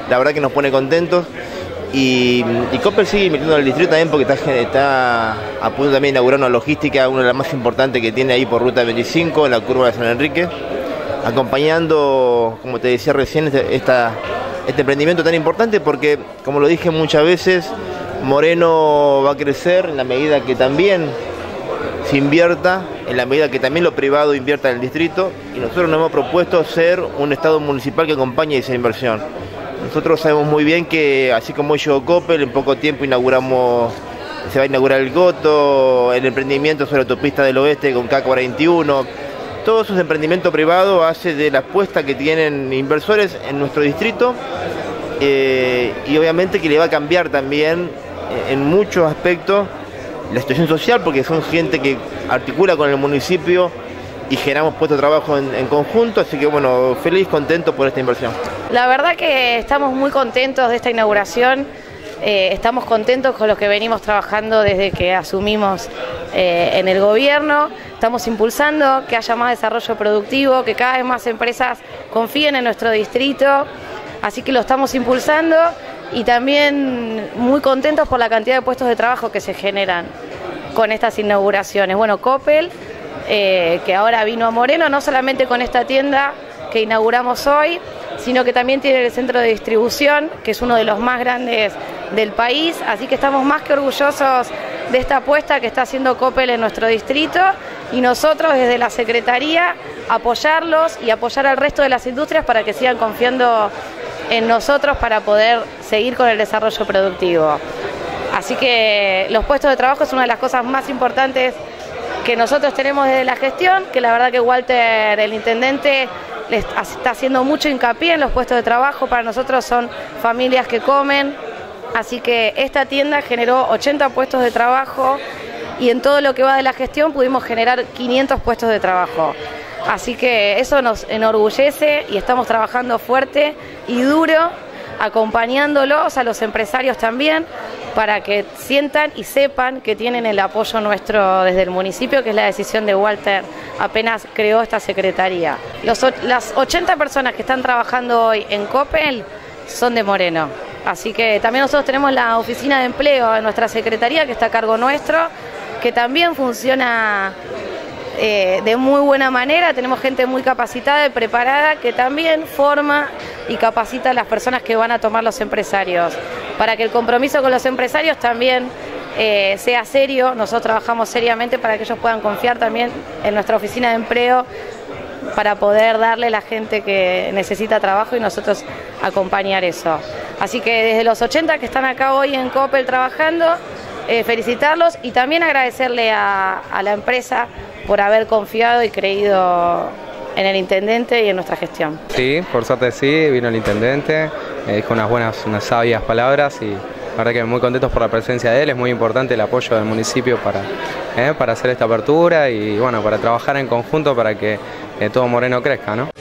la verdad que nos pone contentos. Y Coppel sigue invirtiendo en el distrito también porque está a punto también de inaugurar una logística, una de las más importantes que tiene ahí por Ruta 25, en la curva de San Enrique, acompañando, como te decía recién, este emprendimiento tan importante porque, como lo dije muchas veces, Moreno va a crecer en la medida que también se invierta, en la medida que también lo privado invierta en el distrito, y nosotros nos hemos propuesto ser un Estado municipal que acompañe esa inversión. Nosotros sabemos muy bien que, así como llegó Coppel, en poco tiempo se va a inaugurar el Goto, el emprendimiento sobre la autopista del oeste con K41. Todos esos emprendimientos privados hacen de la apuesta que tienen inversores en nuestro distrito y obviamente que le va a cambiar también en muchos aspectos la situación social, porque son gente que articula con el municipio y generamos puestos de trabajo en conjunto, así que bueno, feliz, contento por esta inversión. La verdad que estamos muy contentos de esta inauguración, estamos contentos con lo que venimos trabajando desde que asumimos en el gobierno, estamos impulsando que haya más desarrollo productivo, que cada vez más empresas confíen en nuestro distrito, así que lo estamos impulsando y también muy contentos por la cantidad de puestos de trabajo que se generan con estas inauguraciones. Bueno, Coppel, que ahora vino a Moreno, no solamente con esta tienda que inauguramos hoy, sino que también tiene el centro de distribución, que es uno de los más grandes del país, así que estamos más que orgullosos de esta apuesta que está haciendo Coppel en nuestro distrito y nosotros desde la Secretaría apoyarlos y apoyar al resto de las industrias para que sigan confiando en nosotros para poder seguir con el desarrollo productivo. Así que los puestos de trabajo es una de las cosas más importantes que nosotros tenemos desde la gestión, que la verdad que Walter, el intendente, está haciendo mucho hincapié en los puestos de trabajo. Para nosotros son familias que comen, así que esta tienda generó 80 puestos de trabajo y en todo lo que va de la gestión pudimos generar 500 puestos de trabajo. Así que eso nos enorgullece y estamos trabajando fuerte y duro, acompañándolos a los empresarios también, para que sientan y sepan que tienen el apoyo nuestro desde el municipio, que es la decisión de Walter apenas creó esta secretaría. Las 80 personas que están trabajando hoy en Coppel son de Moreno, así que también nosotros tenemos la oficina de empleo en nuestra secretaría que está a cargo nuestro, que también funciona de muy buena manera. Tenemos gente muy capacitada y preparada que también forma y capacita a las personas que van a tomar los empresarios, para que el compromiso con los empresarios también sea serio. Nosotros trabajamos seriamente para que ellos puedan confiar también en nuestra oficina de empleo, para poder darle a la gente que necesita trabajo y nosotros acompañar eso. Así que desde los 80 que están acá hoy en Coppel trabajando, felicitarlos y también agradecerle a la empresa por haber confiado y creído en el intendente y en nuestra gestión. Sí, por suerte sí, vino el intendente, dijo unas sabias palabras y la verdad que muy contentos por la presencia de él. Es muy importante el apoyo del municipio para hacer esta apertura y bueno, para trabajar en conjunto para que todo Moreno crezca, ¿no?